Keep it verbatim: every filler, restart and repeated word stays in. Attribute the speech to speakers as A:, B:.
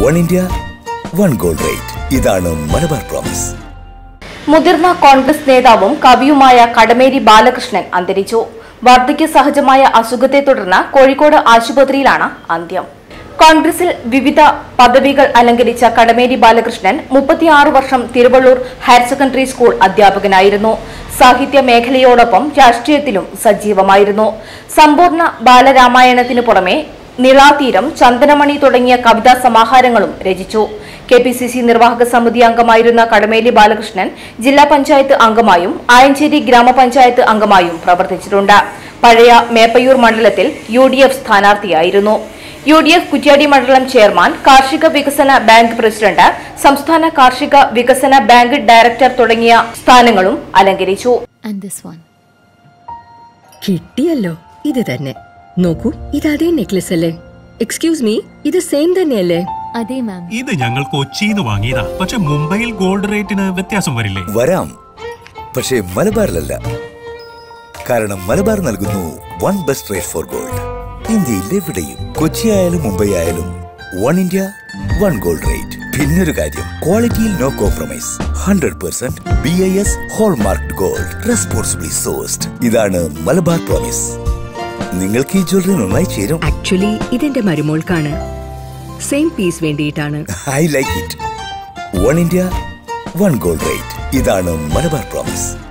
A: One India one gold rate. ഇതാണ് Malabar promise.
B: മുതിർന്ന കോൺഗ്രസ് നേതാവും കവിയുമായ കടമേരി ബാലകൃഷ്ണൻ അന്തരിച്ചു. വാർദ്ധക്യ സഹജമായ അസുഖത്തെ തുടർന്ന് കോഴിക്കോട് ആശുപത്രിയിലാണ് അന്ത്യം. കോൺഗ്രസിൽ വിവിധ പദവികൾ അലങ്കരിച്ച കടമേരി ബാലകൃഷ്ണൻ മുപ്പത്തിയാറ് വർഷം തിരുവള്ളൂർ ഹയർ സെക്കൻഡറി സ്കൂൾ അധ്യാപകനായിരുന്നു. സാഹിത്യ മേഖലയോടൊപ്പം രാഷ്ട്രീയത്തിലും സജീവമായിരുന്നു. സമ്പൂർണ്ണ ബാലരാമായണത്തിനു പുറമെ നിളാതീരം, ചന്ദനമണി തുടങ്ങിയ കവിതാ സമാഹാരങ്ങളും രചിച്ചു. കെ പി സി സി നിർവാഹക സമിതി അംഗമായിരുന്ന കടമേരി ബാലകൃഷ്ണൻ ജില്ലാ പഞ്ചായത്ത് അംഗമായും ആയഞ്ചേരി ഗ്രാമപഞ്ചായത്ത് അംഗമായും പ്രവർത്തിച്ചിട്ടുണ്ട്. പഴയ മേപ്പയൂർ മണ്ഡലത്തിൽ യു ഡി എഫ് സ്ഥാനാർത്ഥിയായിരുന്നു. യു ഡി എഫ് കുറ്റ്യാടി മണ്ഡലം ചെയർമാൻ, കാർഷിക വികസന ബാങ്ക് പ്രസിഡന്റ്, സംസ്ഥാന കാർഷിക വികസന ബാങ്ക് ഡയറക്ടർ തുടങ്ങിയ സ്ഥാനങ്ങളും അലങ്കരിച്ചു.
C: കിട്ടിയല്ലോ, ഇത് തന്നെ നോക്കൂ. ഇത് അതേ നെക്ലസ് അല്ലേ? എക്സ്ക്യൂസ് മീ, ഇത് സെയിം തന്നെയല്ലേ?
D: അതെ മാം.
E: ഇത് ഞങ്ങൾ കൊച്ചിന്ന് വാങ്ങിയതാ. പക്ഷെ മുംബൈയിൽ ഗോൾഡ് റേറ്റിന് വ്യത്യാസം വരില്ലേ?
A: വരാം, പക്ഷേ മലബാറിലല്ല. കാരണം മലബാർ നൽകുന്നു one best rate for gold. ഇന്ത്യയിൽ എവിടെയും, കൊച്ചി ആയാലും മുംബൈ ആയാലും one India one gold rate. പിന്നൊരു കാര്യം, ക്വാളിറ്റിയിൽ no compromise. Hundred percent B I S hallmark gold, responsibly sourced. ഇതാണ് മലബാർ പ്രോമിസ്. നിങ്ങൾക്ക് ഈ ജ്വല്ലറി നന്നായി ചേരും.
C: ആക്ച്വലി ഇതെന്റെ മരുമോൾക്കാണ്. സെയിം പീസ് വേണ്ടിയിട്ടാണ്.
A: I like it. One India one gold rate. ഇതാണ് മലബാർ പ്രോമിസ്.